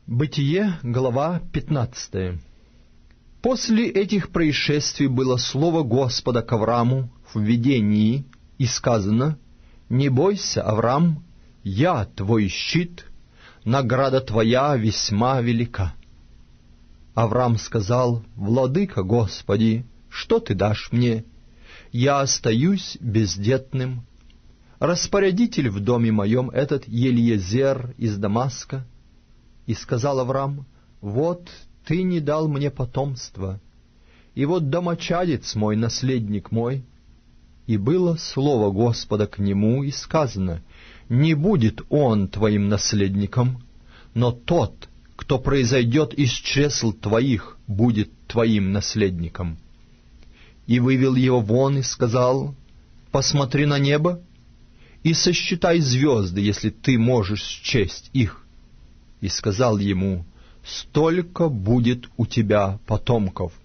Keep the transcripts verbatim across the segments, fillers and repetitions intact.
Бытие, глава пятнадцатая. После этих происшествий было слово Господа к Авраму в видении, и сказано: «Не бойся, Аврам, я твой щит, награда твоя весьма велика». Аврам сказал: «Владыка Господи, что ты дашь мне? Я остаюсь бездетным. Распорядитель в доме моем этот Елиезер из Дамаска». И сказал Аврам: «Вот ты не дал мне потомства, и вот домочадец мой, наследник мой». И было слово Господа к нему, и сказано: «Не будет он твоим наследником, но тот, кто произойдет из чресл твоих, будет твоим наследником». И вывел его вон и сказал: «Посмотри на небо и сосчитай звезды, если ты можешь счесть их». И сказал ему: «Столько будет у тебя потомков».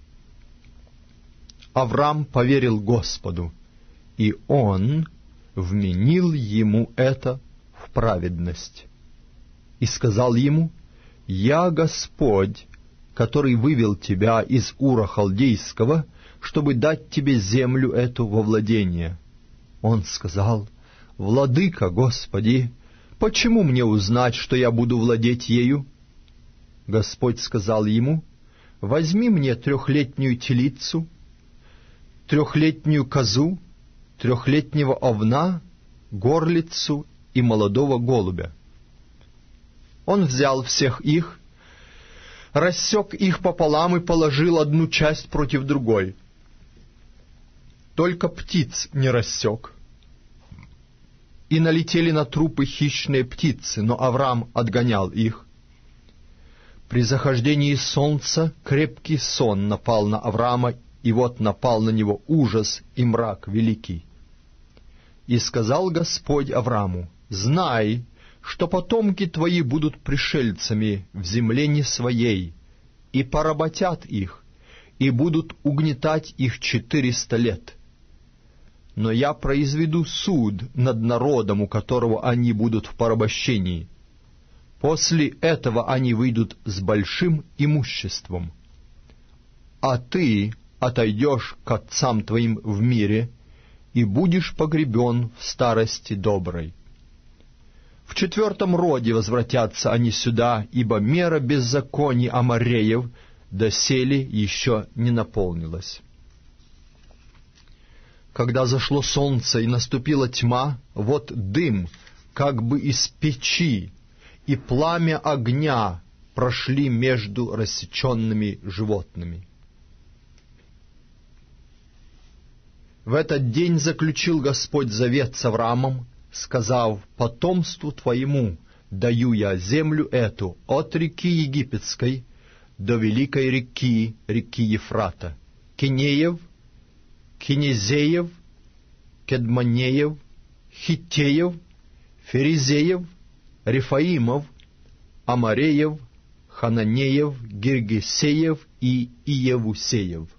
Аврам поверил Господу, и Он вменил ему это в праведность. И сказал ему: «Я Господь, который вывел тебя из Ура Халдейского, чтобы дать тебе землю эту во владение». Он сказал: «Владыка Господи, почему мне узнать, что я буду владеть ею?» Господь сказал ему: «Возьми мне трехлетнюю телицу, трехлетнюю козу, трехлетнего овна, горлицу и молодого голубя». Он взял всех их, рассек их пополам и положил одну часть против другой. Только птиц не рассек. И налетели на трупы хищные птицы, но Авраам отгонял их. При захождении солнца крепкий сон напал на Авраама, и вот напал на него ужас и мрак великий. И сказал Господь Аврааму: «Знай, что потомки твои будут пришельцами в земле не своей, и поработят их, и будут угнетать их четыреста лет. Но я произведу суд над народом, у которого они будут в порабощении. После этого они выйдут с большим имуществом. А ты отойдешь к отцам твоим в мире и будешь погребен в старости доброй. В четвертом роде возвратятся они сюда, ибо мера беззаконий Амореев доселе еще не наполнилась». Когда зашло солнце и наступила тьма, вот дым, как бы из печи, и пламя огня прошли между рассеченными животными. В этот день заключил Господь завет с Авраамом, сказав: «Потомству твоему даю я землю эту от реки Египетской до великой реки, реки Ефрата, Кинеев, Кинезеев, Кедмонеев, Хиттеев, Ферезеев, Рефаимов, Амореев, Хананеев, Гиргесеев и Иевусеев».